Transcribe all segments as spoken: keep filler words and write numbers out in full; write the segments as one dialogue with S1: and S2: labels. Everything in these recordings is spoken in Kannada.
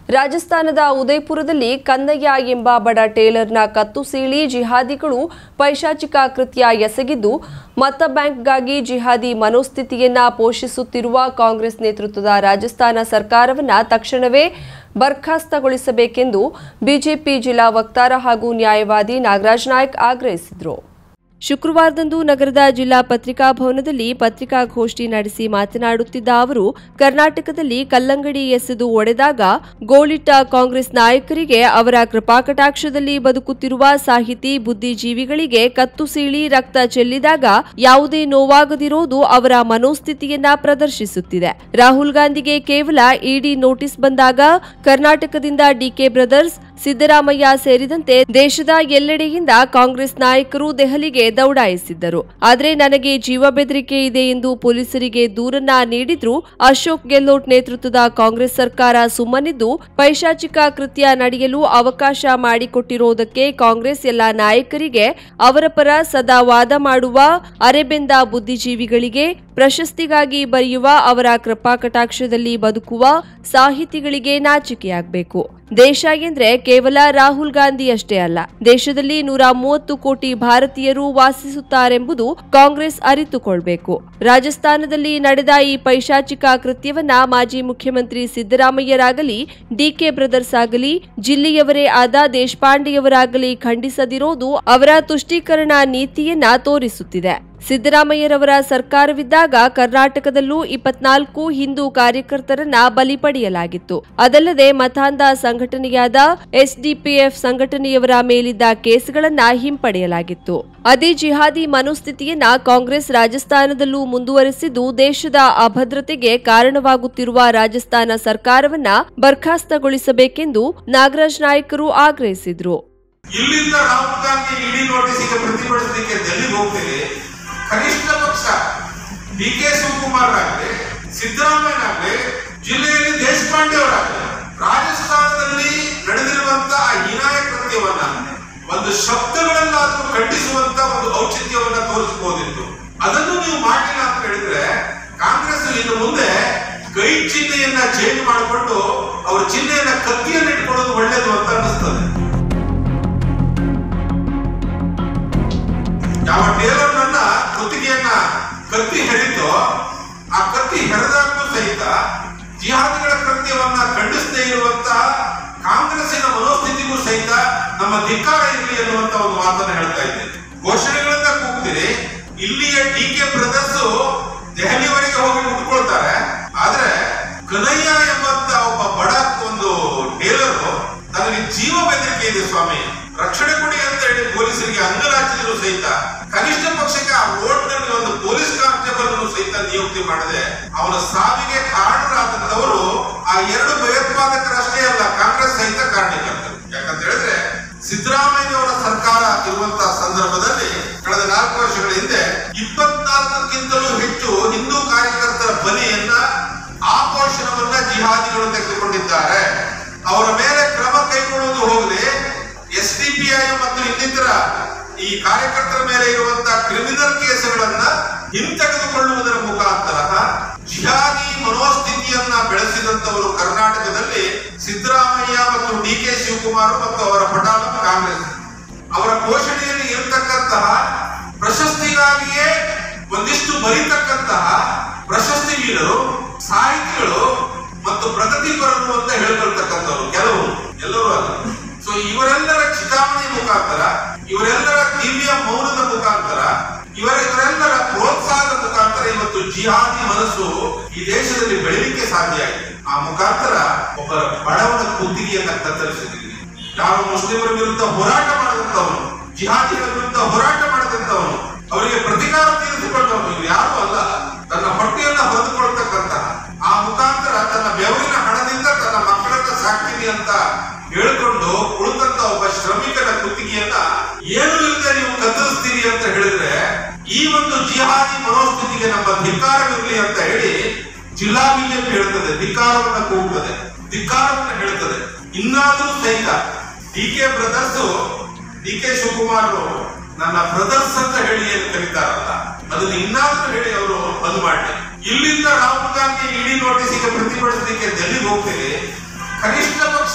S1: ರಾಜಸ್ಥಾನದ ಉದಯಪುರದಲ್ಲಿ ಕನ್ನಯ್ಯ ಎಂಬ ಬಡ ಟೇಲರ್ನ ಕತ್ತು ಸೀಳಿ ಜಿಹಾದಿಗಳು ಪೈಶಾಚಿಕ ಕೃತ್ಯ ಎಸಗಿದ್ದು ಮತ ಬ್ಯಾಂಕ್ಗಾಗಿ ಜಿಹಾದಿ ಮನೋಸ್ಥಿತಿಯನ್ನ ಪೋಷಿಸುತ್ತಿರುವ ಕಾಂಗ್ರೆಸ್ ನೇತೃತ್ವದ ರಾಜಸ್ಥಾನ ಸರ್ಕಾರವನ್ನು ತಕ್ಷಣವೇ ಬರ್ಖಾಸ್ತಗೊಳಿಸಬೇಕೆಂದು ಬಿಜೆಪಿ ಜಿಲ್ಲಾ ವಕ್ತಾರ ಹಾಗೂ ನ್ಯಾಯವಾದಿ ನಾಗರಾಜ್ ನಾಯ್ಕ್ ಆಗ್ರಹಿಸಿದರು. ಶುಕ್ರವಾರದಂದು ನಗರದ ಜಿಲ್ಲಾ ಪತ್ರಿಕಾ ಭವನದಲ್ಲಿ ಪತ್ರಿಕಾಗೋಷ್ಠಿ ನಡೆಸಿ ಮಾತನಾಡುತ್ತಿದ್ದ ಅವರು, ಕರ್ನಾಟಕದಲ್ಲಿ ಕಲ್ಲಂಗಡಿ ಎಸೆದು ಒಡೆದಾಗ ಗೋಳಿಟ್ಟ ಕಾಂಗ್ರೆಸ್ ನಾಯಕರಿಗೆ ಅವರ ಕೃಪಾಕಟಾಕ್ಷದಲ್ಲಿ ಬದುಕುತ್ತಿರುವ ಸಾಹಿತಿ ಬುದ್ಧಿಜೀವಿಗಳಿಗೆ ಕತ್ತು ಸೀಳಿ ರಕ್ತ ಚೆಲ್ಲಿದಾಗ ಯಾವುದೇ ನೋವಾಗದಿರೋದು ಅವರ ಮನೋಸ್ಥಿತಿಯನ್ನ ಪ್ರದರ್ಶಿಸುತ್ತಿದೆ. ರಾಹುಲ್ ಗಾಂಧಿಗೆ ಕೇವಲ ಇಡಿ ನೋಟಿಸ್ ಬಂದಾಗ ಕರ್ನಾಟಕದಿಂದ ಡಿಕೆ ಬ್ರದರ್ಸ್, ಸಿದ್ದರಾಮಯ್ಯ ಸೇರಿದಂತೆ ದೇಶದ ಎಲ್ಲೆಡೆಯಿಂದ ಕಾಂಗ್ರೆಸ್ ನಾಯಕರು ದೆಹಲಿಗೆ ದೌಡಾಯಿಸಿದ್ದರು. ಆದರೆ ನನಗೆ ಜೀವ ಬೆದರಿಕೆ ಇದೆ ಎಂದು ಪೊಲೀಸರಿಗೆ ದೂರನ್ನ ನೀಡಿದ್ರು. ಅಶೋಕ್ ಗೆಹ್ಲೋಟ್ ನೇತೃತ್ವದ ಕಾಂಗ್ರೆಸ್ ಸರ್ಕಾರ ಸುಮ್ಮನಿದ್ದು ಪೈಶಾಚಿಕ ಕೃತ್ಯ ನಡೆಯಲು ಅವಕಾಶ ಮಾಡಿಕೊಟ್ಟಿರುವುದಕ್ಕೆ ಕಾಂಗ್ರೆಸ್ ಎಲ್ಲ ನಾಯಕರಿಗೆ, ಅವರ ಪರ ಸದಾ ವಾದ ಮಾಡುವ ಅರೆಬೆಂದ ಬುದ್ಧಿಜೀವಿಗಳಿಗೆ, ಪ್ರಶಸ್ತಿಗಾಗಿ ಬರೆಯುವ ಅವರ ಕೃಪಾಕಟಾಕ್ಷದಲ್ಲಿ ಬದುಕುವ ಸಾಹಿತಿಗಳಿಗೆ ನಾಚಿಕೆಯಾಗಬೇಕು. ದೇಶ ಎಂದ್ರೆ ಕೇವಲ ರಾಹುಲ್ ಗಾಂಧಿ ಅಷ್ಟೇ ಅಲ್ಲ, ದೇಶದಲ್ಲಿ ನೂರ ಮೂವತ್ತು ಕೋಟಿ ಭಾರತೀಯರು ವಾಸಿಸುತ್ತಾರೆಂಬುದು ಕಾಂಗ್ರೆಸ್ ಅರಿತುಕೊಳ್ಬೇಕು. ರಾಜಸ್ಥಾನದಲ್ಲಿ ನಡೆದ ಈ ಪೈಶಾಚಿಕ ಕೃತ್ಯವನ್ನ ಮಾಜಿ ಮುಖ್ಯಮಂತ್ರಿ ಸಿದ್ದರಾಮಯ್ಯರಾಗಲಿ, ಡಿಕೆ ಬ್ರದರ್ಸ್ ಆಗಲಿ, ಜಿಲ್ಲೆಯವರೇ ಆದ ದೇಶಪಾಂಡೆಯವರಾಗಲಿ ಖಂಡಿಸದಿರೋದು ಅವರ ತುಷ್ಟೀಕರಣ ನೀತಿಯನ್ನ ತೋರಿಸುತ್ತಿದೆ. ಸಿದ್ದರಾಮಯ್ಯರವರ ಸರ್ಕಾರವಿದ್ದಾಗ ಕರ್ನಾಟಕದಲ್ಲೂ ಇಪ್ಪತ್ನಾಲ್ಕು ಹಿಂದೂ ಕಾರ್ಯಕರ್ತರನ್ನ ಬಲಿ ಪಡೆಯಲಾಗಿತ್ತು. ಅದಲ್ಲದೆ ಮತಾಂಧ ಸಂಘಟನೆಯಾದ ಎಸ್ಡಿಪಿಎಫ್ ಸಂಘಟನೆಯವರ ಮೇಲಿದ್ದ ಕೇಸ್ಗಳನ್ನ ಹಿಂಪಡೆಯಲಾಗಿತ್ತು. ಅದೇ ಜಿಹಾದಿ ಮನೋಸ್ಥಿತಿಯನ್ನ ಕಾಂಗ್ರೆಸ್ ರಾಜಸ್ಥಾನದಲ್ಲೂ ಮುಂದುವರೆಸಿದ್ದು ದೇಶದ ಅಭದ್ರತೆಗೆ ಕಾರಣವಾಗುತ್ತಿರುವ ರಾಜಸ್ಥಾನ ಸರ್ಕಾರವನ್ನ ಬರ್ಖಾಸ್ತಗೊಳಿಸಬೇಕೆಂದು ನಾಗರಾಜ್ ನಾಯ್ಕರು ಆಗ್ರಹಿಸಿದ್ರು.
S2: ಇಲ್ಲಿಂದ ರಾಹುಲ್ ಗಾಂಧಿ ಇಡಿ ನೋಟಿಸ್ಗೆ ಪ್ರತಿಭಟಿಸಲಿಕ್ಕೆ ಡೆಲ್ಲಿಗೆ ಹೋಗ್ತೇವೆ. ಕನಿಷ್ಠ ಪಕ್ಷ ಡಿ ಕೆ ಶಿವಕುಮಾರ್ ಆಗಲಿ, ಸಿದ್ದರಾಮಯ್ಯನಾಗಲಿ, ಜಿಲ್ಲೆಯಲ್ಲಿ ದೇಶಪಾಂಡೆ ಅವರಾಗಲಿ ರಾಜಸ್ಥಾನದಲ್ಲಿ ನಡೆದಿರುವಂತಹ ಹೀನಾಯ ಕೃತ್ಯವನ್ನ ಒಂದು ಶಬ್ದಗಳನ್ನಾದರೂ ಖಂಡಿಸುವಂತ ಒಂದು ಔಚಿತ್ಯವನ್ನ ತೋರಿಸಬಹುದಿತ್ತು. ಅದನ್ನು ನೀವು ಮಾಡಿಲ್ಲ ಅಂತ ಹೇಳಿದ್ರೆ ಕಾಂಗ್ರೆಸ್ ಇನ್ನು ಮುಂದೆ ಕೈ ಚಿಹ್ನೆಯನ್ನ ಚೇಂಜ್ ಮಾಡಿಕೊಂಡು ಅವರ ಚಿಹ್ನೆಯನ್ನ ಕತ್ತಿಯನ್ನು ಇಟ್ಕೊಳ್ಳೋದು ಒಳ್ಳೇದು ಅಂತ ಅನಿಸ್ತದೆ. ಯಾವ ಟೇಲರ್ ನನ್ನ ಕುತ್ತಿಗೆಯನ್ನ ಕತ್ತಿ ಹೆರಿತೋ ಆ ಕತ್ತಿ ಹೆರೆದಾಗೂ ಸಹಿತ ಜಿಹಾದಿಗಳ ಕೃತ್ಯವನ್ನ ಖಂಡಿಸದೇ ಇರುವಂತಹ ಕಾಂಗ್ರೆಸ್ಸಿನ ಮನೋಸ್ಥಿತಿಗೂ ಸಹಿತ ನಮ್ಮ ಧಿಕ್ಕಾರ ಇರಲಿ ಎನ್ನುವಂತ ಒಂದು ಮಾತನ್ನು ಹೇಳ್ತಾ ಇದ್ದೇನೆ. ಘೋಷಣೆಗಳನ್ನ ಕೂಗ್ತೀರಿ, ಇಲ್ಲಿಯ ಡಿ ಕೆ ಬ್ರದರ್ಸ್ ದೆಹಲಿವರೆಗೆ ಹೋಗಿ ಮುಟ್ಕೊಳ್ತಾರೆ. ಆದ್ರೆ ಕನ್ನಯ್ಯ ಎಂಬಂತ ಒಬ್ಬ ಬಡ ಒಂದು ಟೇಲರ್ ತನಗೆ ಜೀವ ಬೆದರಿಕೆ ಇದೆ ಸ್ವಾಮಿ, ರಕ್ಷಣೆ ಕೊಡಿ ಅಂತ ಹೇಳಿ ಪೊಲೀಸರಿಗೆ ಅಂಗಲಾಚಿದ್ರು ಸಹಿತ ಕನಿಷ್ಠ ಪಕ್ಷಕ್ಕೆ ಆ ರೋಡ್ ನಲ್ಲಿ ಒಂದು ಪೊಲೀಸ್ ಕಾನ್ಸ್ಟೇಬಲ್ ಸಹಿತ ನಿಯುಕ್ತಿ ಮಾಡದೆ ಅವನ ಸಾವಿಗೆ ಕಾರಣರಾದಂತವರು ಆ ಎರಡು ಭಯೋತ್ಪಾದಕರಷ್ಟೇ ಅಲ್ಲ, ಕಾಂಗ್ರೆಸ್ ಸಹಿತ ಕಾರಣಕರ್ತರು. ಯಾಕಂತ ಹೇಳಿದ್ರೆ ಸಿದ್ದರಾಮಯ್ಯವರ ಸರ್ಕಾರ ಇರುವಂತಹ ಸಂದರ್ಭದಲ್ಲಿ ಕಳೆದ ನಾಲ್ಕು ವರ್ಷಗಳ ಹಿಂದೆ ಇಪ್ಪತ್ನಾಲ್ಕಕ್ಕಿಂತಲೂ ಹೆಚ್ಚು ಹಿಂದೂ ಕಾರ್ಯಕರ್ತರ ಬಲಿಯನ್ನ ಆಪೋಷಣವನ್ನ ಜಿಹಾದಿಗಳು ತೆಗೆದುಕೊಂಡಿದ್ದಾರೆ. ಅವರ ಮೇಲೆ ಕ್ರಮ ಕೈಗೊಳ್ಳುವುದು ಹೋಗಲಿ, ಎಸ್ ಡಿ ಪಿ ಐ ಮತ್ತು ಇನ್ನಿತರ ಈ ಕಾರ್ಯಕರ್ತರ ಮೇಲೆ ಇರುವಂತಹ ಕ್ರಿಮಿನಲ್ ಕೇಸುಗಳನ್ನ ಹಿಂತೆಗೆದುಕೊಳ್ಳುವುದರ ಮುಖಾಂತರ ಜಿಹಾದಿ ಮನೋಸ್ಥಿತಿಯನ್ನ ಬೆಳೆಸಿದಂತವರು ಕರ್ನಾಟಕದಲ್ಲಿ ಸಿದ್ದರಾಮಯ್ಯ ಮತ್ತು ಡಿ ಕೆ ಶಿವಕುಮಾರ್ ಮತ್ತು ಅವರ ಪಟಾಳ ಕಾಂಗ್ರೆಸ್. ಅವರ ಘೋಷಣೆಯಲ್ಲಿ ಇರತಕ್ಕಂತಹ ಪ್ರಶಸ್ತಿಗಾಗಿಯೇ ಒಂದಿಷ್ಟು ಬರೀತಕ್ಕಂತಹ ಪ್ರಶಸ್ತಿ ವೀರರು, ಸಾಹಿತಿಗಳು ಮತ್ತು ಪ್ರಗತಿಪರರು ಅಂತ ಹೇಳ್ಕೊಳ್ತಕ್ಕಂಥವ್ರು ಕೆಲವು, ಎಲ್ಲರೂ ಅಲ್ಲ. ಸೊ ಇವರೆಲ್ಲರ ಚಿತಾವಣೆ ಮುಖಾಂತರ, ಇವರೆಲ್ಲರ ದಿವ್ಯ ಮೌನದ ಮುಖಾಂತರ, ಇವರ ಇವರೆಲ್ಲರ ಪ್ರೋತ್ಸಾಹದ ಮುಖಾಂತರ ಇವತ್ತು ಜಿಹಾದಿ ಮನಸ್ಸು ಈ ದೇಶದಲ್ಲಿ ಬೆಳಲಿಕ್ಕೆ ಸಾಧ್ಯ ಆಗಿದೆ. ಆ ಮುಖಾಂತರ ಒಬ್ಬರ ಬಡವನ ಕುತ್ತಿಗೆಯನ್ನ ಕತ್ತರಿಸಿದ್ದೀವಿ. ಯಾವ ಮುಸ್ಲಿಮರ ವಿರುದ್ಧ ಹೋರಾಟ ಮಾಡಿದಂತವನು, ಜಿಹಾದಿಗಳ ವಿರುದ್ಧ ಹೋರಾಟ ಮಾಡಿದಂತವನು, ಅವರಿಗೆ ಪ್ರತಿಕಾರ ತೀರಿಸಿಕೊಂಡವನು ಇವು ಯಾರು ಅಲ್ಲ, ತನ್ನ ಹೊಟ್ಟೆಯನ್ನ ಹೊರದುಕೊಳ್ತಕ್ಕಂತಹ, ಆ ಮುಖಾಂತರ ತನ್ನ ಬೆವರಿನ ಹಣದಿಂದ ತನ್ನ ಮಕ್ಕಳನ್ನ ಸಾಕ್ತೀನಿ ಅಂತ ಹೇಳ್ಕೊಂಡು ಉಳಿದಂತ ಒಬ್ಬ ಶ್ರಮಿಕನ ಕುತ್ತಿಗೆಯನ್ನ ಏನು ಇಲ್ಲದೆ ನೀವು ಕತ್ತರಿಸ್ತೀರಿ ಅಂತ ಹೇಳಿದ್ರೆ ಈ ಒಂದು ಜಿಹಾದಿ ಮನೋಸ್ಥಿತಿಗೆ ನಮ್ಮ ಧಿಕ್ಕಾರವಿರಲಿ ಅಂತ ಹೇಳಿ ಜಿಲ್ಲಾ ಬಿಜೆಪಿ ಹೇಳ್ತದೆ, ಧಿಕ್ಕಾರವನ್ನ ಕೂಗುತ್ತದೆ, ಧಿಕ್ಕಾರವನ್ನ ಹೇಳ್ತದೆ. ಇನ್ನಾದ್ರೂ ಸಹಿತ D K brothers, D K Shivakumar ನನ್ನ ಬ್ರದರ್ಸ್ ಅಂತ ಹೇಳಿ ಏನು ಕರೀತಾರಲ್ಲ ಅದನ್ನ ಇನ್ನಾದ್ರೂ ಹೇಳಿ ಅವರು ಬಂದ್ ಮಾಡಿ. ಇಲ್ಲಿಂದ ರಾಹುಲ್ ಗಾಂಧಿ ಇಡಿ ನೋಟಿಸ್ಗೆ ಪ್ರತಿಭಟಿಸಲಿಕ್ಕೆ ಡೆಲ್ಲಿಗೆ ಹೋಗ್ತೇವೆ. ಕನಿಷ್ಠ ಪಕ್ಷ ಪಕ್ಷ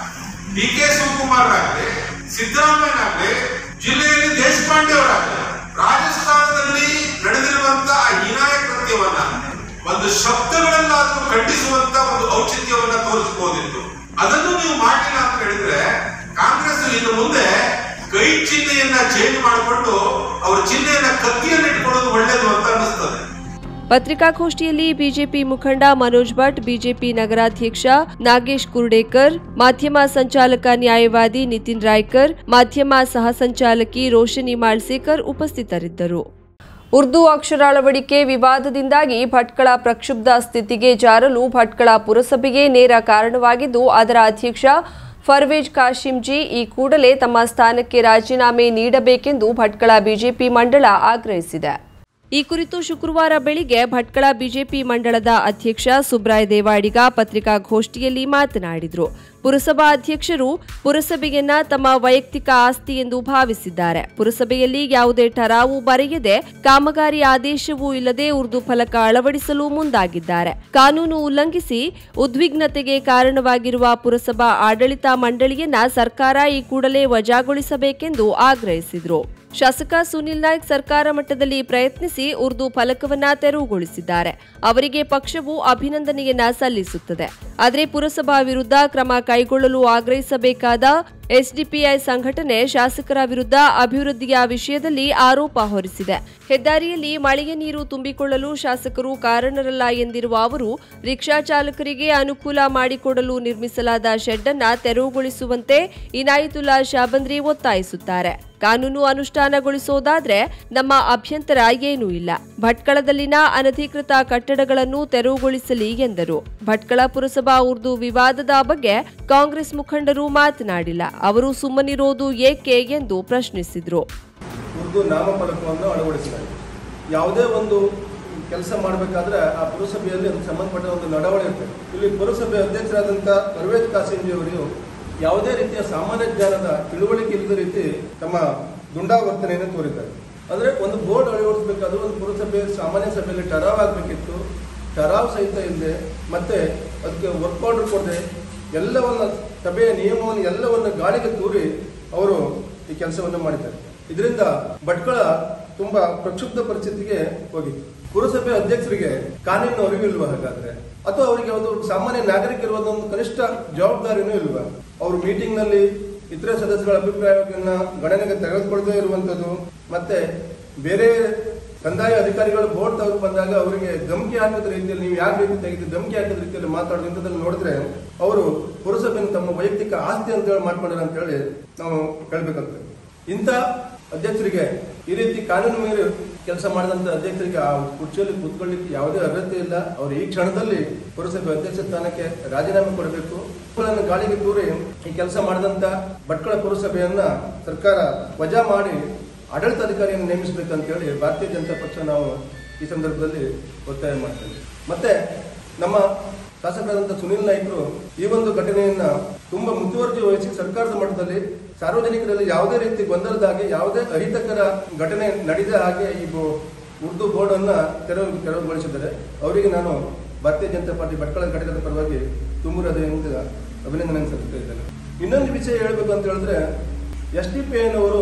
S2: ಡಿ ಕೆ ಶಿವಕುಮಾರ್ ಆಗಲಿ, ಸಿದ್ದರಾಮಯ್ಯನಾಗಲಿ, ಜಿಲ್ಲೆಯಲ್ಲಿ ದೇಶಪಾಂಡೆ ಅವರಾಗಲಿ ರಾಜಸ್ಥಾನದಲ್ಲಿ ನಡೆದಿರುವಂತಹ ಹೀನಾಯ ಕೃತ್ಯವನ್ನ ಒಂದು ಶಬ್ದಗಳನ್ನಾದ್ರೂ ಖಂಡಿಸುವಂತ ಒಂದು ಔಚಿತ್ಯವನ್ನ ತೋರಿಸಬಹುದಿತ್ತು. ಅದನ್ನು ನೀವು ಮಾಡಲಿಲ್ಲ ಅಂತ ಹೇಳಿದ್ರೆ ಕಾಂಗ್ರೆಸ್ ಇನ್ನು ಮುಂದೆ ಕೈ ಚಿಹ್ನೆಯನ್ನ ಚೇಂಜ್ ಮಾಡಿಕೊಂಡು ಅವರ ಚಿಹ್ನೆಯನ್ನ ಕತ್ತಿಯನ್ನು ಇಟ್ಕೊಳ್ಳೋದು ಒಳ್ಳೆಯದು ಅಂತ ಅನಿಸ್ತದೆ.
S1: ಪತ್ರಿಕಾಗೋಷ್ಠಿಯಲ್ಲಿ ಬಿಜೆಪಿ ಮುಖಂಡ ಮನೋಜ್ ಭಟ್, ಬಿಜೆಪಿ ನಗರಾಧ್ಯಕ್ಷ ನಾಗೇಶ್ ಕುರ್ಡೇಕರ್, ಮಾಧ್ಯಮ ಸಂಚಾಲಕ ನ್ಯಾಯವಾದಿ ನಿತಿನ್ ರಾಯ್ಕರ್, ಮಾಧ್ಯಮ ಸಹ ಸಂಚಾಲಕಿ ರೋಶನಿ ಮಾಳ್ಸೇಕರ್ ಉಪಸ್ಥಿತರಿದ್ದರು. ಉರ್ದು ಅಕ್ಷರ ಅಳವಡಿಕೆ ವಿವಾದದಿಂದಾಗಿ ಭಟ್ಕಳ ಪ್ರಕ್ಷುಬ್ಧ ಸ್ಥಿತಿಗೆ ಜಾರಲು ಭಟ್ಕಳ ಪುರಸಭೆಗೆ ನೇರ ಕಾರಣವಾಗಿದ್ದು, ಅದರ ಅಧ್ಯಕ್ಷ ಫರ್ವೇಜ್ ಕಾಶಿಂಜಿ ಈ ಕೂಡಲೇ ತಮ್ಮ ಸ್ಥಾನಕ್ಕೆ ರಾಜೀನಾಮೆ ನೀಡಬೇಕೆಂದು ಭಟ್ಕಳ ಬಿಜೆಪಿ ಮಂಡಳ ಆಗ್ರಹಿಸಿದೆ. ಈ ಕುರಿತು ಶುಕ್ರವಾರ ಬೆಳಿಗ್ಗೆ ಭಟ್ಕಳ ಬಿಜೆಪಿ ಮಂಡಳದ ಅಧ್ಯಕ್ಷ ಸುಬ್ರಾಯ್ ದೇವಾಡಿಗ ಪತ್ರಿಕಾಗೋಷ್ಠಿಯಲ್ಲಿ ಮಾತನಾಡಿದರು. ಪುರಸಭಾ ಅಧ್ಯಕ್ಷರು ಪುರಸಭೆಯನ್ನ ತಮ್ಮ ವೈಯಕ್ತಿಕ ಆಸ್ತಿ ಎಂದು ಭಾವಿಸಿದ್ದಾರೆ. ಪುರಸಭೆಯಲ್ಲಿ ಯಾವುದೇ ಠರಾವು ಬರೆಯದೆ ಕಾಮಗಾರಿ ಆದೇಶವೂ ಇಲ್ಲದೆ ಉರ್ದು ಫಲಕ ಅಳವಡಿಸಲು ಮುಂದಾಗಿದ್ದಾರೆ. ಕಾನೂನು ಉಲ್ಲಂಘಿಸಿ ಉದ್ವಿಗ್ನತೆಗೆ ಕಾರಣವಾಗಿರುವ ಪುರಸಭಾ ಆಡಳಿತ ಮಂಡಳಿಯನ್ನ ಸರ್ಕಾರ ಈ ಕೂಡಲೇ ವಜಾಗೊಳಿಸಬೇಕೆಂದು ಆಗ್ರಹಿಸಿದರು. ಶಾಸಕ ಸುನಿಲ್ ನಾಯ್ಕ್ ಸರ್ಕಾರ ಮಟ್ಟದಲ್ಲಿ ಪ್ರಯತ್ನಿಸಿ ಉರ್ದು ಫಲಕವನ್ನ ತೆರವುಗೊಳಿಸಿದ್ದಾರೆ. ಅವರಿಗೆ ಪಕ್ಷವು ಅಭಿನಂದನೆಯನ್ನ ಸಲ್ಲಿಸುತ್ತದೆ. ಆದರೆ ಪುರಸಭಾ ವಿರುದ್ಧ ಕ್ರಮ ಕೈಗೊಳ್ಳಲು ಆಗ್ರಹಿಸಬೇಕಾದ ಎಸ್ಡಿಪಿಐ ಸಂಘಟನೆ ಶಾಸಕರ ವಿರುದ್ಧ ಅಭಿವೃದ್ಧಿಯ ವಿಷಯದಲ್ಲಿ ಆರೋಪ ಹೊರಿಸಿದೆ. ಹೆದ್ದಾರಿಯಲ್ಲಿ ಮಳೆಯ ನೀರು ತುಂಬಿಕೊಳ್ಳಲು ಶಾಸಕರು ಕಾರಣರಲ್ಲ ಎಂದಿರುವ ಅವರು ರಿಕ್ಷಾ ಚಾಲಕರಿಗೆ ಅನುಕೂಲ ಮಾಡಿಕೊಡಲು ನಿರ್ಮಿಸಲಾದ ಶೆಡ್ ಅನ್ನ ತೆರವುಗೊಳಿಸುವಂತೆ ಇನಾಯತುಲ್ಲಾ ಶಾಬಂದ್ರಿ ಒತ್ತಾಯಿಸುತ್ತಾರೆ. ಕಾನೂನು ಅನುಷ್ಠಾನಗೊಳಿಸೋದಾದ್ರೆ ನಮ್ಮ ಅಭ್ಯಂತರ ಏನೂ ಇಲ್ಲ. ಭಟ್ಕಳದಲ್ಲಿನ ಅನಧಿಕೃತ ಕಟ್ಟಡಗಳನ್ನು ತೆರವುಗೊಳಿಸಲಿ ಎಂದರು. ಭಟ್ಕಳ ಪುರಸಭಾ ಉರ್ದು ವಿವಾದದ ಬಗ್ಗೆ ಕಾಂಗ್ರೆಸ್ ಮುಖಂಡರು ಮಾತನಾಡಿಲ್ಲ. ಅವರು ಸುಮ್ಮನಿರೋದು ಏಕೆ ಎಂದು ಪ್ರಶ್ನಿಸಿದ್ರು.
S3: ಉರ್ದು ನಾಮಫಲಕವನ್ನು ಅಳವಡಿಸಲಾಗಿದೆ. ಯಾವುದೇ ಒಂದು ಕೆಲಸ ಮಾಡಬೇಕಾದ್ರೆ ಆ ಪುರಸಭೆಯಲ್ಲಿ ಸಂಬಂಧಪಟ್ಟ ಒಂದು ನಡವಳಿ ಇರ್ತದೆ. ಇಲ್ಲಿ ಪುರಸಭೆ ಅಧ್ಯಕ್ಷರಾದಂಥ ಪರ್ವೇಜ್ ಕಾಸಿಂಜಿ ಅವರು ಯಾವುದೇ ರೀತಿಯ ಸಾಮಾನ್ಯ ಜ್ಞಾನದ ತಿಳುವಳಿಕೆ ಇಲ್ಲದ ರೀತಿ ತಮ್ಮ ದುಂಡಾವರ್ತನೆಯನ್ನು ತೋರಿದ್ದಾರೆ. ಅಂದ್ರೆ ಒಂದು ಬೋರ್ಡ್ ಅಳವಡಿಸಬೇಕಾದ್ರೂ ಒಂದು ಪುರಸಭೆ ಸಾಮಾನ್ಯ ಸಭೆಯಲ್ಲಿ ಟರಾವ್ ಆಗಬೇಕಿತ್ತು. ಟರಾವ್ ಸಹಿತ ಇಲ್ಲದೆ ಮತ್ತೆ ಅದಕ್ಕೆ ವರ್ಕ್ ಆರ್ಡರ್ ಕೊಡದೆ ಎಲ್ಲವನ್ನ ಸಭೆಯ ನಿಯಮವನ್ನು ಎಲ್ಲವನ್ನು ಗಾಳಿಗೆ ತೂರಿ ಅವರು ಈ ಕೆಲಸವನ್ನು ಮಾಡಿದ್ದಾರೆ. ಇದರಿಂದ ಭಟ್ಕಳ ತುಂಬಾ ಪ್ರಕ್ಷುಬ್ಧ ಪರಿಸ್ಥಿತಿಗೆ ಹೋಗಿತ್ತು. ಪುರಸಭೆ ಅಧ್ಯಕ್ಷರಿಗೆ ಕಾನೂನು ಅರಿವಿಲ್ವಾ ಹಾಗಾದ್ರೆ, ಅಥವಾ ಅವರಿಗೆ ಒಂದು ಸಾಮಾನ್ಯ ನಾಗರಿಕರು ಒಂದು ಕನಿಷ್ಠ ಜವಾಬ್ದಾರಿನೂ ಇಲ್ವಾ? ಅವರು ಮೀಟಿಂಗ್ ನಲ್ಲಿ ಇತರೆ ಸದಸ್ಯರ ಅಭಿಪ್ರಾಯವನ್ನ ಗಣನೆಗೆ ತೆಗೆದುಕೊಳ್ಳದೇ ಇರುವಂತದ್ದು, ಮತ್ತೆ ಬೇರೆ ಕಂದಾಯ ಅಧಿಕಾರಿಗಳು ಬೋರ್ಡ್ ತೆಗೆದು ಬಂದಾಗ ಅವರಿಗೆ ಧಮಕಿ ಹಾಕಿದ ರೀತಿಯಲ್ಲಿ ನೀವು ಯಾವ ರೀತಿ ತೆಗೆದು ಧಮಕಿ ಹಾಕಿದ ರೀತಿಯಲ್ಲಿ ಮಾತಾಡುವಂಥದ್ದನ್ನು ನೋಡಿದ್ರೆ ಅವರು ಪುರಸಭೆಯನ್ನು ತಮ್ಮ ವೈಯಕ್ತಿಕ ಆಸ್ತಿ ಅಂತ ಹೇಳಿ ಮಾಡ್ಕೊಂಡ್ರೆ ಅಂತ ಹೇಳಿ ನಾವು ಹೇಳ್ಬೇಕಾಗ್ತದೆ. ಇಂಥ ಅಧ್ಯಕ್ಷರಿಗೆ ಈ ರೀತಿ ಕಾನೂನು ಮೀರಿ ಕೆಲಸ ಮಾಡಿದಂತ ಅಧ್ಯಕ್ಷರಿಗೆ ಆ ಕುರ್ಚಿಯಲ್ಲಿ ಕೂತ್ಕೊಳ್ಳಿಕ್ಕೆ ಯಾವುದೇ ಅರ್ಹತೆ ಇಲ್ಲ. ಅವರು ಈ ಕ್ಷಣದಲ್ಲಿ ಪುರಸಭೆ ಅಧ್ಯಕ್ಷ ಸ್ಥಾನಕ್ಕೆ ರಾಜೀನಾಮೆ ಕೊಡಬೇಕು. ಗಾಳಿಗೆ ತೂರಿ ಈ ಕೆಲಸ ಮಾಡಿದಂತ ಭಟ್ಕಳ ಪುರಸಭೆಯನ್ನ ಸರ್ಕಾರ ವಜಾ ಮಾಡಿ ಆಡಳಿತಾಧಿಕಾರಿಯನ್ನು ನೇಮಿಸಬೇಕಂತ ಹೇಳಿ ಭಾರತೀಯ ಜನತಾ ಪಕ್ಷ ನಾವು ಈ ಸಂದರ್ಭದಲ್ಲಿ ಒತ್ತಾಯ ಮಾಡ್ತೇವೆ. ಮತ್ತೆ ನಮ್ಮ ಶಾಸಕರಾದಂತಹ ಸುನಿಲ್ ನಾಯ್ಕರು ಈ ಒಂದು ಘಟನೆಯನ್ನ ತುಂಬಾ ಮುತುವರ್ಜಿ ವಹಿಸಿ ಸರ್ಕಾರದ ಮಟ್ಟದಲ್ಲಿ ಸಾರ್ವಜನಿಕರಲ್ಲಿ ಯಾವುದೇ ರೀತಿ ಗೊಂದಲದ ಹಾಗೆ ಯಾವುದೇ ಅಹಿತಕರ ಘಟನೆ ನಡೆದ ಹಾಗೆ ಈ ಉರ್ದು ಬೋರ್ಡ್ ಅನ್ನ ತೆರವು ತೆರವುಗೊಳಿಸಿದ್ದಾರೆ. ಅವರಿಗೆ ನಾನು ಭಾರತೀಯ ಜನತಾ ಪಾರ್ಟಿ ಭಟ್ಕಳ ಘಟಕದ ಪರವಾಗಿ ತುಂಬ ಹೃದಯದಿಂದ ಅಭಿನಂದನೆ ಸಲ್ಲಿಸ್ತಾ ಇದ್ದೇನೆ. ಇನ್ನೊಂದು ವಿಷಯ ಹೇಳಬೇಕು ಅಂತ ಹೇಳಿದ್ರೆ, ಎಸ್ ಡಿ ಪಿ ಐನವರು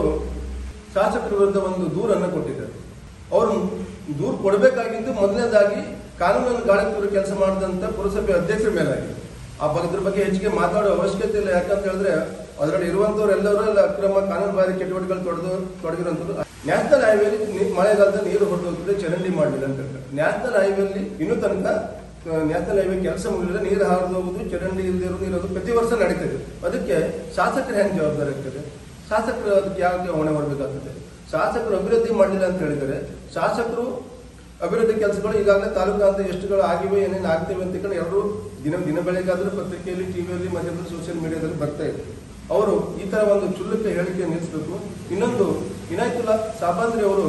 S3: ಶಾಸಕರ ವಿರುದ್ಧ ಒಂದು ದೂರನ್ನು ಕೊಟ್ಟಿದ್ದಾರೆ. ಅವರು ದೂರು ಕೊಡಬೇಕಾಗಿದ್ದು ಮೊದಲನೇದಾಗಿ ಕಾನೂನನ್ನು ಗಾಳಿ ತೂರಿ ಕೆಲಸ ಮಾಡಿದಂತ ಪುರಸಭೆ ಅಧ್ಯಕ್ಷರ ಮೇಲಾಗಿದೆ. ಆ ಅದ್ರ ಬಗ್ಗೆ ಹೆಚ್ಚಿಗೆ ಮಾತಾಡೋ ಅವಶ್ಯಕತೆ ಇಲ್ಲ. ಯಾಕಂತ ಹೇಳಿದ್ರೆ ಅದರಲ್ಲಿ ಇರುವಂತವ್ರು ಎಲ್ಲರೂ ಎಲ್ಲ ಅಕ್ರಮ ಕಾನೂನು ಬಾರಿ ಚಟುವಟಿಕೆಗಳು ತೊಡೆದು ತೊಡಗಿರುವಂತದ್ದು. ನ್ಯಾಷನಲ್ ಹೈವೇಲಿ ಮಳೆಗಾಲದಲ್ಲಿ ನೀರು ಹೊರಟು ಹೋಗ್ತದೆ, ಚರಂಡಿ ಮಾಡಲಿಲ್ಲ ಅಂತ ಹೇಳ್ತಾರೆ. ನ್ಯಾಷನಲ್ ಹೈವೇಲಿ ಇನ್ನೂ ತನಕ ನ್ಯಾಷನಲ್ ಹೈವೇ ಕೆಲಸ ಮುಗಿಲಿಲ್ಲ, ನೀರು ಹಾರಿದು ಹೋಗುದು, ಚರಂಡಿ ಇಲ್ಲದೆ ಇರೋದು ಇರೋದು ಪ್ರತಿ ವರ್ಷ ನಡೀತದೆ. ಅದಕ್ಕೆ ಶಾಸಕರು ಹೆಂಗೆ ಜವಾಬ್ದಾರಿ ಆಗ್ತದೆ? ಶಾಸಕರು ಅದಕ್ಕೆ ಯಾಕೆ ಹೊಣೆ ಹೊರಬೇಕಾಗ್ತದೆ? ಶಾಸಕರು ಅಭಿವೃದ್ಧಿ ಮಾಡಲಿಲ್ಲ ಅಂತ ಹೇಳಿದರೆ ಶಾಸಕರು ಅಭಿವೃದ್ಧಿ ಕೆಲಸಗಳು ಈಗಾಗಲೇ ತಾಲೂಕಾಂತ ಎಷ್ಟುಗಳು ಆಗಿವೆ, ಏನೇನು ಆಗ್ತೇವೆ ಅಂತ ಹೇಳಿ ಎಲ್ಲರೂ ದಿನ ದಿನ ಬೆಳಗಾದ್ರೂ ಪತ್ರಿಕೆಯಲ್ಲಿ, ಟಿವಿಯಲ್ಲಿ, ಮತ್ತೆ ಸೋಷಿಯಲ್ ಮೀಡಿಯಾದಲ್ಲಿ ಬರ್ತಾ ಇದೆ. ಅವರು ಈ ತರ ಒಂದು ಕ್ಷುಲ್ಲಕ ಹೇಳಿಕೆ ನಿಲ್ಲಿಸಬೇಕು. ಇನ್ನೊಂದು, ಇನಾಯತುಲ್ಲಾ ಶಾಬಂದ್ರಿ ಅವರು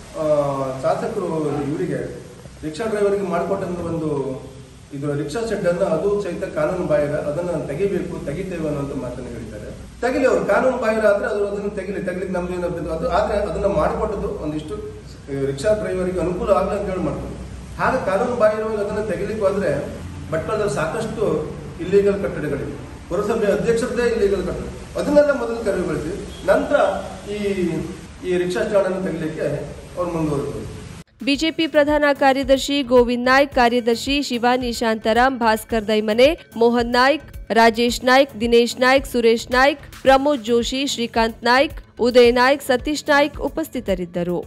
S3: ಶಾಸಕರು ಇವರಿಗೆ ರಿಕ್ಷಾ ಡ್ರೈವರ್ಗೆ ಮಾಡಿಕೊಟ್ಟಂತ ಒಂದು ಇದು ರಿಕ್ಷಾ ಶೆಡ್ ಅನ್ನು ಅದು ಸಹಿತ ಕಾನೂನು ಬಾಹಿರ, ಅದನ್ನು ತೆಗಿಬೇಕು, ತೆಗಿತೇವೆ ಅನ್ನೋಂಥ ಮಾತನ್ನು ಹೇಳಿದ್ದಾರೆ. ತೆಗಿಲಿ, ಅವರು ಕಾನೂನು ಬಾಹಿರ ಆದ್ರೆ ಅದು ಅದನ್ನು ತೆಗಿಲಿ, ತೆಗಿಲಿಕ್ಕೆ ನಮ್ದು ಏನಾಗ್ತದೆ ಅದು. ಆದ್ರೆ ಅದನ್ನ ಮಾಡಿಕೊಟ್ಟದ್ದು ಒಂದಿಷ್ಟು ರಿಕ್ಷಾ ಡ್ರೈವರಿಗೆ ಅನುಕೂಲ ಆಗಲಿ ಅಂತ ಹೇಳಿ ಮಾಡ್ತಾರೆ. ಹಾಗೆ ಕಾನೂನು ಬಾಹಿರವಾಗಿ ಅದನ್ನು ತೆಗಿಲಿಕ್ಕೆ ಹೋದ್ರೆ ಭಟ್ಕಳದಲ್ಲಿ ಸಾಕಷ್ಟು ಇಲ್ಲಿಗಲ್ ಕಟ್ಟಡಗಳಿವೆ. ಪುರಸಭೆ ಅಧ್ಯಕ್ಷರದೇ ಇಲ್ಲಿಗಲ್ ಕಟ್ಟಡ, ಅದನ್ನೆಲ್ಲ ಮೊದಲು ತೆರವುಗೊಳಿಸಿ ನಂತರ ಈ ಈ ರಿಕ್ಷಾ ಸ್ಟ್ಯಾಂಡ್ ಅನ್ನು ತೆಗಿಲಿಕ್ಕೆ ಅವ್ರು ಮುಂದುವರೆದ್ರು.
S1: ಬಿಜೆಪಿ ಪ್ರಧಾನ ಕಾರ್ಯದರ್ಶಿ ಗೋವಿಂದ್ ನಾಯ್ಕ್, ಕಾರ್ಯದರ್ಶಿ ಶಿವಾನಿ ಶಾಂತಾರಾಮ್, ಭಾಸ್ಕರ್ ದೈಮನೆ, ಮೋಹನ್ ನಾಯ್ಕ್, ರಾಜೇಶ್ ನಾಯ್ಕ್, ದಿನೇಶ್ ನಾಯ್ಕ್, ಸುರೇಶ್ ನಾಯ್ಕ್, ಪ್ರಮೋದ್ ಜೋಶಿ, ಶ್ರೀಕಾಂತ್ ನಾಯ್ಕ್, ಉದಯ್ ನಾಯ್ಕ್, ಸತೀಶ್ ನಾಯ್ಕ್ ಉಪಸ್ಥಿತರಿದ್ದರು.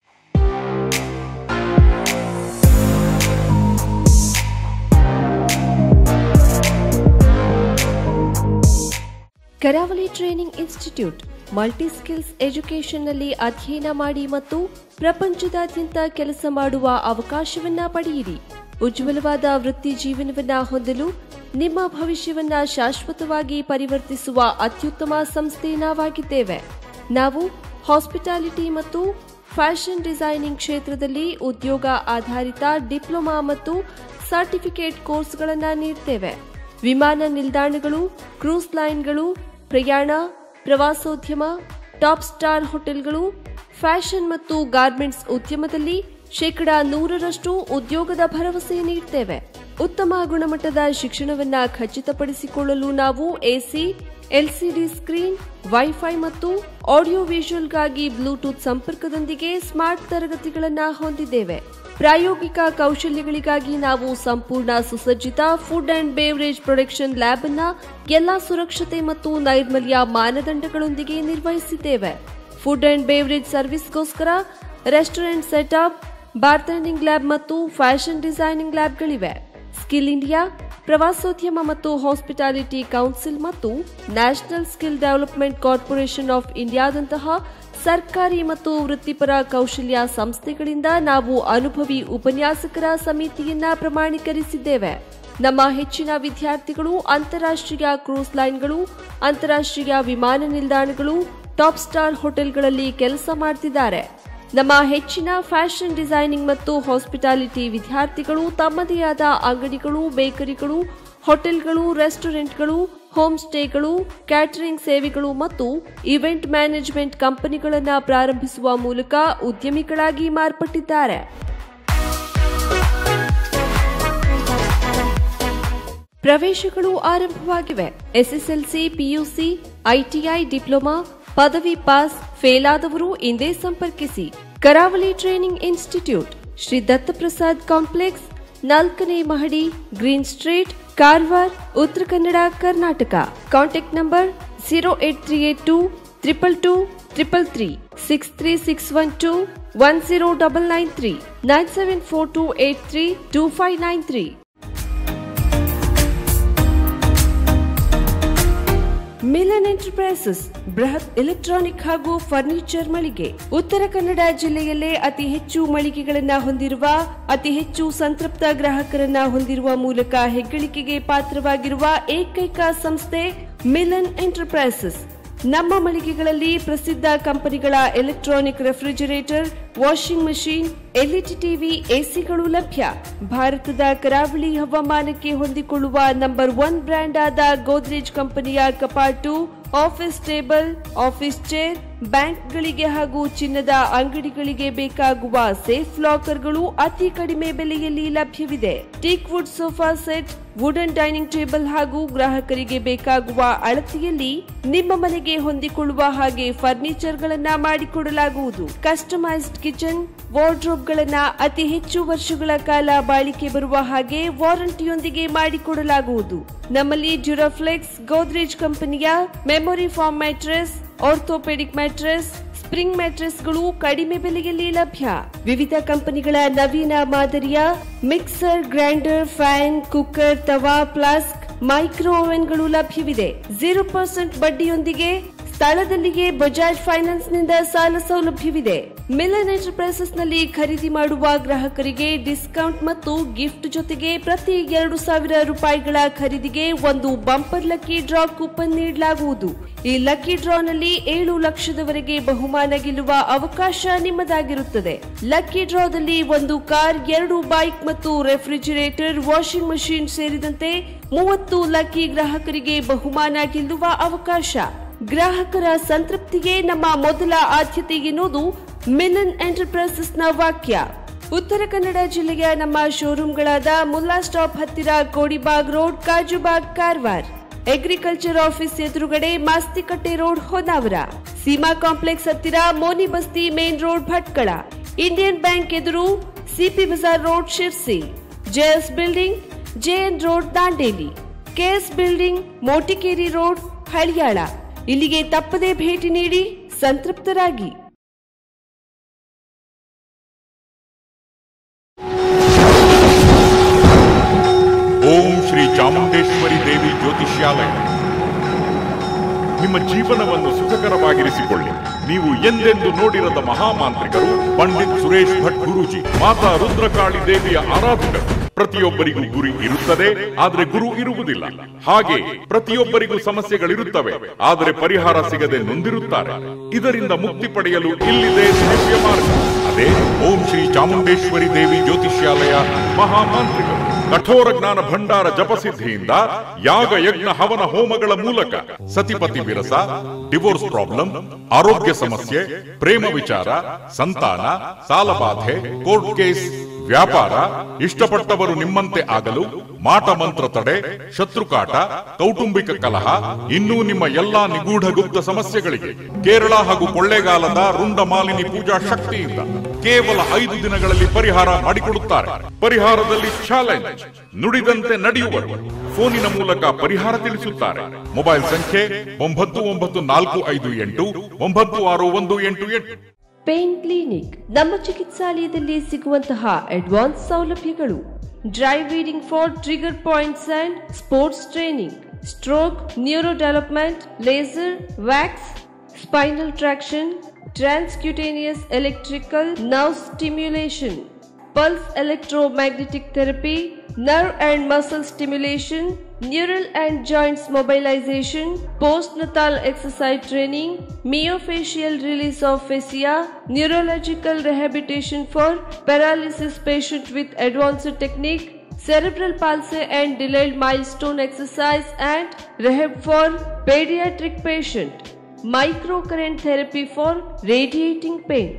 S1: Karavali training institute multi skills ಎಜುಕೇಷನ್ನಲ್ಲಿ ಅಧ್ಯಯನ ಮಾಡಿ ಮತ್ತು ಪ್ರಪಂಚದಾದ್ಯಂತ ಕೆಲಸ ಮಾಡುವ ಅವಕಾಶವನ್ನ ಪಡೆಯಿರಿ. ಉಜ್ವಲವಾದ ವೃತ್ತಿ ಜೀವನವನ್ನ ಹೊಂದಲು ನಿಮ್ಮ ಭವಿಷ್ಯವನ್ನ ಶಾಶ್ವತವಾಗಿ ಪರಿವರ್ತಿಸುವ ಅತ್ಯುತ್ತಮ ಸಂಸ್ಥೆ ನಾವಾಗಿದ್ದೇವೆ. ನಾವು ಹಾಸ್ಪಿಟಾಲಿಟಿ ಮತ್ತು ಫ್ಯಾಷನ್ ಡಿಸೈನಿಂಗ್ ಕ್ಷೇತ್ರದಲ್ಲಿ ಉದ್ಯೋಗ ಆಧಾರಿತ ಡಿಪ್ಲೊಮಾ ಮತ್ತು ಸರ್ಟಿಫಿಕೇಟ್ ಕೋರ್ಸ್ಗಳನ್ನು ನೀಡುತ್ತೇವೆ. ವಿಮಾನ ನಿಲ್ದಾಣಗಳು, ಕ್ರೂಸ್ ಲೈನ್ಗಳು, ಪ್ರಯಾಣ, ಪ್ರವಾಸೋದ್ಯಮ, ಟಾಪ್ ಸ್ಟಾರ್ ಹೋಟೆಲ್ಗಳು, ಫ್ಯಾಷನ್ ಮತ್ತು ಗಾರ್ಮೆಂಟ್ಸ್ ಉದ್ಯಮದಲ್ಲಿ ಶೇಕಡಾ ನೂರರಷ್ಟು ಉದ್ಯೋಗದ ಭರವಸೆ ನೀಡುತ್ತೇವೆ. ಉತ್ತಮ ಗುಣಮಟ್ಟದ ಶಿಕ್ಷಣವನ್ನ ಖಚಿತಪಡಿಸಿಕೊಳ್ಳಲು ನಾವು ಎಸಿ, ಎಲ್ಸಿಡಿ ಸ್ಕ್ರೀನ್, ವೈಫೈ ಮತ್ತು ಆಡಿಯೋ ವಿಜುವಲ್ಗಾಗಿ ಬ್ಲೂಟೂತ್ ಸಂಪರ್ಕದೊಂದಿಗೆ ಸ್ಮಾರ್ಟ್ ತರಗತಿಗಳನ್ನು ಹೊಂದಿದ್ದೇವೆ. ಪ್ರಾಯೋಗಿಕ ಕೌಶಲ್ಯಗಳಿಗಾಗಿ ನಾವು ಸಂಪೂರ್ಣ ಸುಸಜ್ಜಿತ food and beverage production lab ಅನ್ನ ಎಲ್ಲಾ ಸುರಕ್ಷತೆ ಮತ್ತು ನೈರ್ಮಲ್ಯ ಮಾನದಂಡಗಳೊಂದಿಗೆ ನಿರ್ವಹಿಸಿದ್ದೇವೆ. ಫುಡ್ ಅಂಡ್ ಬೇವರೇಜ್ ಸರ್ವಿಸ್ಗೋಸ್ಕರ ರೆಸ್ಟೋರೆಂಟ್ ಸೆಟಪ್, ಬಾರ್ಟೆಂಡಿಂಗ್ ಲ್ಯಾಬ್ ಮತ್ತು ಫ್ಯಾಷನ್ ಡಿಸೈನಿಂಗ್ ಲ್ಯಾಬ್ಗಳಿವೆ. ಸ್ಕಿಲ್ ಇಂಡಿಯಾ, ಪ್ರವಾಸೋದ್ಯಮ ಮತ್ತು ಹಾಸ್ಪಿಟಾಲಿಟಿ ಕೌನ್ಸಿಲ್ ಮತ್ತು national skill development corporation of ಇಂಡಿಯಾದಂತಹ ಸರ್ಕಾರಿ ಮತ್ತು ವೃತ್ತಿಪರ ಕೌಶಲ್ಯ ಸಂಸ್ಥೆಗಳಿಂದ ನಾವು ಅನುಭವಿ ಉಪನ್ಯಾಸಕರ ಸಮಿತಿಯನ್ನ ಪ್ರಮಾಣೀಕರಿಸಿದ್ದೇವೆ. ನಮ್ಮ ಹೆಚ್ಚಿನ ವಿದ್ಯಾರ್ಥಿಗಳು ಅಂತಾರಾಷ್ಟ್ರೀಯ ಕ್ರೂಸ್ ಲೈನ್ಗಳು, ಅಂತಾರಾಷ್ಟ್ರೀಯ ವಿಮಾನ ನಿಲ್ದಾಣಗಳು, ಟಾಪ್ ಸ್ಟಾರ್ ಹೋಟೆಲ್ಗಳಲ್ಲಿ ಕೆಲಸ ಮಾಡುತ್ತಿದ್ದಾರೆ. ನಮ್ಮ ಹೆಚ್ಚಿನ ಫ್ಯಾಷನ್ ಡಿಸೈನಿಂಗ್ ಮತ್ತು ಹಾಸ್ಪಿಟಾಲಿಟಿ ವಿದ್ಯಾರ್ಥಿಗಳು ತಮ್ಮದೇ ಆದ ಅಂಗಡಿಗಳು, ಬೇಕರಿಗಳು, ಹೋಟೆಲ್ಗಳು, ರೆಸ್ಟೋರೆಂಟ್ಗಳು, ಹೋಮ್ ಸ್ಟೇಗಳು, ಕ್ಯಾಟರಿಂಗ್ ಸೇವೆಗಳು ಮತ್ತು ಇವೆಂಟ್ ಮ್ಯಾನೇಜ್ಮೆಂಟ್ ಕಂಪನಿಗಳನ್ನು ಪ್ರಾರಂಭಿಸುವ ಮೂಲಕ ಉದ್ಯಮಿಗಳಾಗಿ ಮಾರ್ಪಟ್ಟಿದ್ದಾರೆ. ಪ್ರವೇಶಗಳು ಆರಂಭವಾಗಿವೆ. ಎಸ್ಎಸ್ಎಲ್ಸಿ, ಪಿಯುಸಿ, ಐಟಿಐ, ಡಿಪ್ಲೊಮಾ, ಪದವಿ ಪಾಸ್, ಫೇಲ್ ಆದವರು ಇಂದೇ ಸಂಪರ್ಕಿಸಿ. Karavali training institute, Shri Dattaprasad complex, ನಾಲ್ಕನೇ ಮಹಡಿ, green street, Karwar, Uttara Kannada, Karnataka. Contact number zero eight three eight two triple two triple three, six three six one two one zero double nine three, nine seven four two eight three two five nine three. Milan enterprises ಬೃಹತ್ ಎಲೆಕ್ಟ್ರಾನಿಕ್ ಹಾಗೂ ಫರ್ನಿಚರ್ ಮಳಿಗೆ. ಉತ್ತರ ಕನ್ನಡ ಜಿಲ್ಲೆಯಲ್ಲೇ ಅತಿ ಹೆಚ್ಚು ಮಳಿಗೆಗಳನ್ನು ಹೊಂದಿರುವ, ಅತಿ ಹೆಚ್ಚು ಸಂತೃಪ್ತ ಗ್ರಾಹಕರನ್ನ ಹೊಂದಿರುವ ಮೂಲಕ ಹೆಗ್ಗಳಿಕೆಗೆ ಪಾತ್ರವಾಗಿರುವ ಏಕೈಕ ಸಂಸ್ಥೆ ಮಿಲನ್ ಎಂಟರ್ಪ್ರೈಸಸ್. ನಮ್ಮ ಮಳಿಗೆಗಳಲ್ಲಿ ಪ್ರಸಿದ್ಧ ಕಂಪನಿಗಳ electronic refrigerator, washing machine, LED TV, ಎಸಿಗಳು ಲಭ್ಯ. ಭಾರತದ ಕರಾವಳಿ ಹವಾಮಾನಕ್ಕೆ ಹೊಂದಿಕೊಳ್ಳುವ ನಂಬರ್ ಒನ್ ಬ್ರ್ಯಾಂಡ್ ಆದ ಗೋದ್ರೇಜ್ ಕಂಪನಿಯ ಕಪಾಟು, ಆಫೀಸ್ ಟೇಬಲ್, ಆಫೀಸ್ ಚೇರ್, ಬ್ಯಾಂಕ್ಗಳಿಗೆ ಹಾಗೂ ಚಿನ್ನದ ಅಂಗಡಿಗಳಿಗೆ ಬೇಕಾಗುವ ಸೇಫ್ ಲಾಕರ್ಗಳು ಅತಿ ಕಡಿಮೆ ಬೆಲೆಯಲ್ಲಿ ಲಭ್ಯವಿದೆ. Teak wood sofa set, wooden dining table ಹಾಗೂ ಗ್ರಾಹಕರಿಗೆ ಬೇಕಾಗುವ ಅಳತೆಯಲ್ಲಿ ನಿಮ್ಮ ಮನೆಗೆ ಹೊಂದಿಕೊಳ್ಳುವ ಹಾಗೆ ಫರ್ನಿಚರ್ ಗಳನ್ನ ಮಾಡಿಕೊಡಲಾಗುವುದು. ಕಸ್ಟಮೈಸ್ಡ್ ಕಿಚನ್, ವಾರ್ಡ್ರೋಬ್ ಗಳನ್ನ ಅತಿ ಹೆಚ್ಚು ವರ್ಷಗಳ ಕಾಲ ಬಾಳಿಕೆ ಬರುವ ಹಾಗೆ ವಾರಂಟಿಯೊಂದಿಗೆ ಮಾಡಿಕೊಡಲಾಗುವುದು. ನಮ್ಮಲ್ಲಿ ಡ್ಯೂರಾಫ್ಲೆಕ್ಸ್, ಗೋದ್ರೇಜ್ ಕಂಪನಿಯ memory foam mattress, orthopaedic mattress, spring ಮ್ಯಾಟ್ರೆಸ್ಗಳು ಕಡಿಮೆ ಬೆಲೆಯಲ್ಲಿ ಲಭ್ಯ. ವಿವಿಧ ಕಂಪನಿಗಳ ನವೀನ ಮಾದರಿಯ mixer, grinder, fan, cooker, tawa, flask, micro ಓವೆನ್ಗಳು ಲಭ್ಯವಿದೆ. ಜೀರೋ ಪರ್ಸೆಂಟ್ ಬಡ್ಡಿಯೊಂದಿಗೆ ಸ್ಥಳದಲ್ಲಿಯೇ ಬಜಾಜ್ ಫೈನಾನ್ಸ್ ನಿಂದ ಸಾಲ ಸೌಲಭ್ಯವಿದೆ. ಮಿಲನ್ ಎಂಟರ್ಪ್ರೈಸಸ್ ನಲ್ಲಿ ಖರೀದಿ ಮಾಡುವ ಗ್ರಾಹಕರಿಗೆ ಡಿಸ್ಕೌಂಟ್ ಮತ್ತು ಗಿಫ್ಟ್ ಜೊತೆಗೆ ಪ್ರತಿ ಎರಡು ಸಾವಿರ ರೂಪಾಯಿಗಳ ಖರೀದಿಗೆ ಒಂದು ಬಂಪರ್ ಲಕ್ಕಿ ಡ್ರಾ ಕೂಪನ್ ನೀಡಲಾಗುವುದು. ಈ ಲಕ್ಕಿ ಡ್ರಾನಲ್ಲಿ ಏಳು ಲಕ್ಷದವರೆಗೆ ಬಹುಮಾನ ಗೆಲ್ಲುವ ಅವಕಾಶ ನಿಮ್ಮದಾಗಿರುತ್ತದೆ. ಲಕ್ಕಿ ಡ್ರಾದಲ್ಲಿ ಒಂದು ಕಾರ್, ಎರಡು ಬೈಕ್ ಮತ್ತು ರೆಫ್ರಿಜಿರೇಟರ್, ವಾಷಿಂಗ್ ಮಷೀನ್ ಸೇರಿದಂತೆ ಮೂವತ್ತು ಲಕ್ಕಿ ಗ್ರಾಹಕರಿಗೆ ಬಹುಮಾನ ಗೆಲ್ಲುವ ಅವಕಾಶ. ಗ್ರಾಹಕರ ಸಂತೃಪ್ತಿಗೆ ನಮ್ಮ ಮೊದಲ ಆದ್ಯತೆ ಎನ್ನುವುದು ಮಿಲನ್ ಎಂಟರ್ಪ್ರೈಸಸ್ನ ವಾಕ್ಯ. ಉತ್ತರ ಕನ್ನಡ ಜಿಲ್ಲೆಯ ನಮ್ಮ ಶೋರೂಮ್ಗಳಾದ ಮುಲ್ಲಾ ಸ್ಟಾಪ್ ಹತ್ತಿರ Kodibag road, Kajubag, Karwar. Agriculture office ಎದುರುಗಡೆ ಮಾಸ್ತಿಕಟ್ಟೆ ರೋಡ್ ಹೊನ್ನಾವರ, ಸೀಮಾ ಕಾಂಪ್ಲೆಕ್ಸ್ ಹತ್ತಿರ Moni Basti main road Bhatkal, Indian bank ಎದುರು CP Bazar road Sirsi, JS building JN road Dandeli, KS building Motikeri road Haliyal. ಇಲ್ಲಿಗೆ ತಪ್ಪದೇ ಭೇಟಿ ನೀಡಿ ಸಂತೃಪ್ತರಾಗಿ.
S4: ಓಂ ಶ್ರೀ ಚಾಮುಂಡೇಶ್ವರಿ ದೇವಿ ಜ್ಯೋತಿಷ್ಯಾಲಯ ನಿಮ್ಮ ಜೀವನವನ್ನು ಸುಖಕರವಾಗಿರಿಸಿಕೊಳ್ಳಿ. ನೀವು ಎಂದೆಂದು ನೋಡಿರದ ಮಹಾಮಾಂತ್ರಿಕರು ಪಂಡಿತ್ ಸುರೇಶ್ ಭಟ್ ಗುರೂಜಿ, ಮಾತಾ ರುದ್ರಕಾಳಿ ದೇವಿಯ ಆರಾಧಕರು. ಪ್ರತಿಯೊಬ್ಬರಿಗೂ ಗುರಿ ಇರುತ್ತದೆ, ಆದರೆ ಗುರು ಇರುವುದಿಲ್ಲ. ಹಾಗೆ ಪ್ರತಿಯೊಬ್ಬರಿಗೂ ಸಮಸ್ಯೆಗಳಿರುತ್ತವೆ, ಆದರೆ ಪರಿಹಾರ ಸಿಗದೆ ನೊಂದಿರುತ್ತಾರೆ. ಇದರಿಂದ ಮುಕ್ತಿ ಪಡೆಯಲು ಇಲ್ಲಿದೆ ದಿವ್ಯ ಮಾರ್ಗ. ಅದೇ ಓಂ ಶ್ರೀ ಚಾಮುಂಡೇಶ್ವರಿ ದೇವಿ ಜ್ಯೋತಿಷ್ಯಾಲಯ ಮಹಾಮಾಂತ್ರಿಕರು. ಕಠೋರ ಜ್ಞಾನ ಭಂಡಾರ ಜಪಸಿದ್ಧಿಯಿಂದ ಯಾಗ ಯಜ್ಞ ಹವನ ಹೋಮಗಳ ಮೂಲಕ ಸತಿಪತಿ ವಿರಸ, ಡಿವೋರ್ಸ್ ಪ್ರಾಬ್ಲಮ್, ಆರೋಗ್ಯ ಸಮಸ್ಯೆ, ಪ್ರೇಮ ವಿಚಾರ, ಸಂತಾನ, ಸಾಲಬಾಧೆ, ಕೋರ್ಟ್ ಕೇಸ್, ವ್ಯಾಪಾರ, ಇಷ್ಟಪಟ್ಟವರು ನಿಮ್ಮಂತೆ ಆಗಲು, ಮಾಟ ಮಂತ್ರ ತಡೆ, ಶತ್ರುಕಾಟ, ಕೌಟುಂಬಿಕ ಕಲಹ, ಇನ್ನೂ ನಿಮ್ಮ ಎಲ್ಲಾ ನಿಗೂಢ ಗುಪ್ತ ಸಮಸ್ಯೆಗಳಿಗೆ ಕೇರಳ ಹಾಗೂ ಕೊಳ್ಳೇಗಾಲದ ರುಂಡ ಮಾಲಿನಿ ಪೂಜಾ ಶಕ್ತಿಯಿಂದ ಕೇವಲ ಐದು ದಿನಗಳಲ್ಲಿ ಪರಿಹಾರ ಮಾಡಿಕೊಡುತ್ತಾರೆ. ಪರಿಹಾರದಲ್ಲಿ ಚಾಲೆಂಜ್, ನುಡಿದಂತೆ ನಡೆಯುವರು. ಫೋನಿನ ಮೂಲಕ ಪರಿಹಾರ ತಿಳಿಸುತ್ತಾರೆ. ಮೊಬೈಲ್ ಸಂಖ್ಯೆ ಒಂಬತ್ತು ಒಂಬತ್ತು ನಾಲ್ಕು ಐದು ಎಂಟು ಒಂಬತ್ತು ಆರು ಒಂದು ಎಂಟು ಎಂಟು.
S1: ಪೇನ್ ಕ್ಲಿನಿಕ್ ನಮ್ಮ ಚಿಕಿತ್ಸಾಲಯದಲ್ಲಿ ಸಿಗುವಂತಹ ಅಡ್ವಾನ್ಸ್ ಸೌಲಭ್ಯಗಳು: dry reading for trigger points and sports training, stroke, neuro development, laser, wax, spinal traction, transcutaneous electrical nerve stimulation, pulse electromagnetic therapy, nerve and muscle stimulation, neural and joints mobilization, postnatal exercise training, myofascial release of fascia, neurological rehabilitation for paralysis patient with advanced technique, cerebral palsy and delayed milestone exercise and rehab for pediatric patient, microcurrent therapy for radiating pain.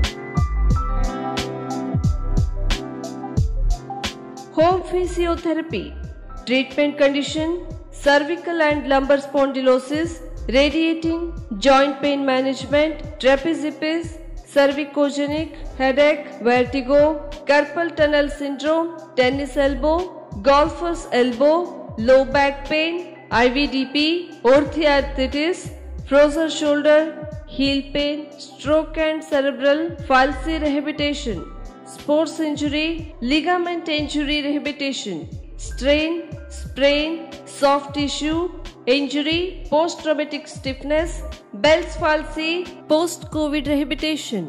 S1: Home physiotherapy, treatment condition, cervical and lumbar spondylosis, radiating, joint pain management, trapeziepis, cervicogenic, headache, vertigo, carpal tunnel syndrome, tennis elbow, golfer's elbow, low back pain, I V D P, orthoarthritis, frozen shoulder, heel pain, stroke and cerebral palsy rehabilitation, sports injury, ligament injury rehabilitation, strain, sprain, soft tissue injury, post-traumatic stiffness, Bell's palsy, post-COVID rehabilitation.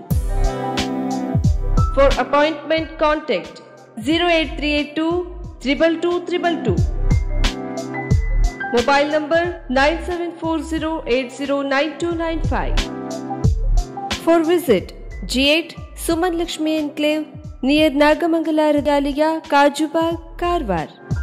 S1: For appointment, contact zero eight three eight two, two two two two two. Mobile number nine seven four zero eight zero nine two nine five. For visit G eight Suman Lakshmi Enclave near Nagamangala Regalia, Kajubag, Karwar.